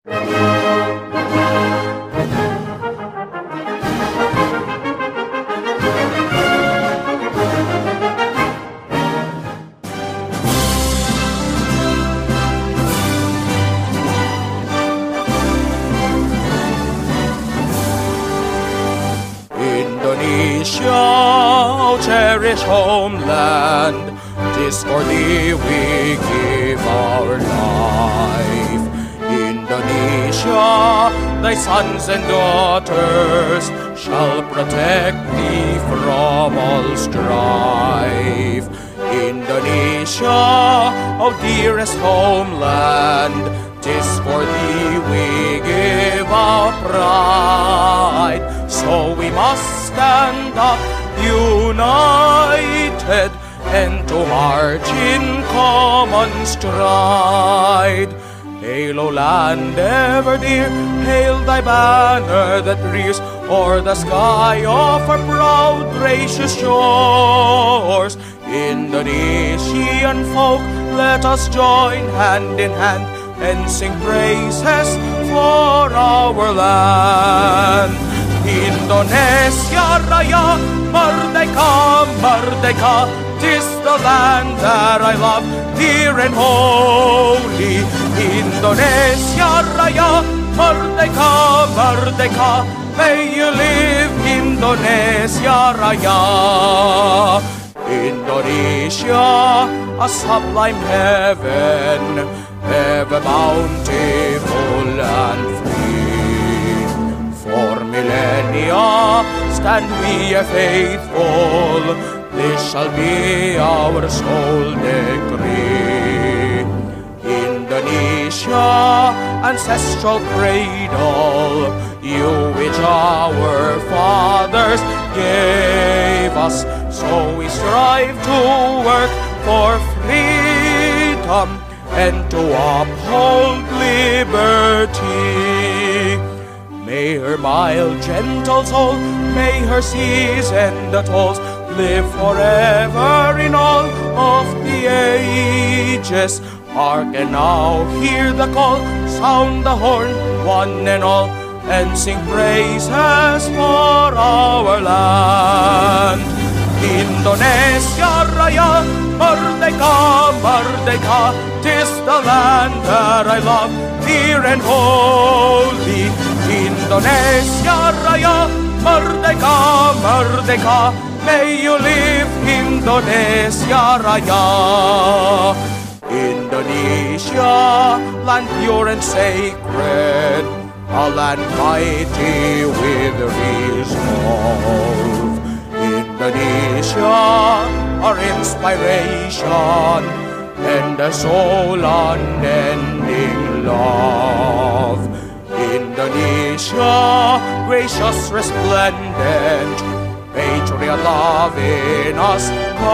Indonesia, oh cherished homeland, 'tis for thee we give our life. Indonesia, thy sons and daughters shall protect thee from all strife. Indonesia, oh dearest homeland, 'tis for thee we give our pride. So we must stand up united and to march in common stride. Hail, O land ever dear, hail thy banner that rears o'er the sky of our proud, gracious shores. Indonesian folk, let us join hand in hand and sing praises for our land. Indonesia Raya, Merdeka, Merdeka, 'tis the land that I love, dear and holy. Indonesia Raya, Merdeka, Merdeka, may you live Indonesia Raya. Indonesia, a sublime heaven, ever bountiful and free. For millennia stand we faithful, this shall be our sole decree. Indonesia, ancestral cradle, you which our fathers gave us, so we strive to work for freedom and to uphold liberty. May her mild, gentle soul, may her seasoned tolls live forever in all of the ages. Hark and now hear the call, sound the horn, one and all, and sing praises for our land. Indonesia Raya, Merdeka, Merdeka, 'tis the land that I love, dear and holy. Indonesia Raya, Merdeka, Merdeka, may you live Indonesia Raya. Indonesia, land pure and sacred, a land mighty with resolve. Indonesia, our inspiration, and a soul unending love. Indonesia, gracious, resplendent, patriot love in us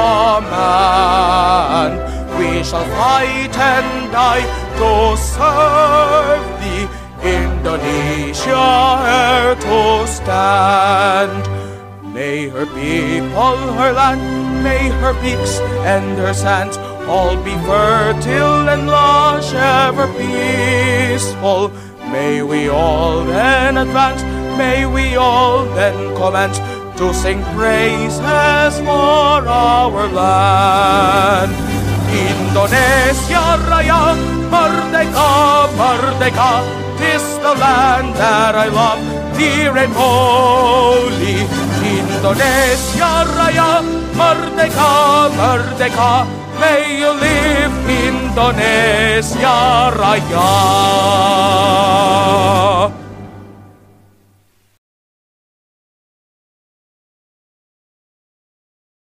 command. We shall fight and die to serve thee, Indonesia, here to stand. May her people, her land, may her peaks and her sands all be fertile and lush, ever peaceful. May we all then advance, may we all then commence to sing praises for our land. Indonesia Raya, Merdeka, Merdeka, 'tis the land that I love, dear and holy. Indonesia Raya, Merdeka, Merdeka, may you live Indonesia Raya.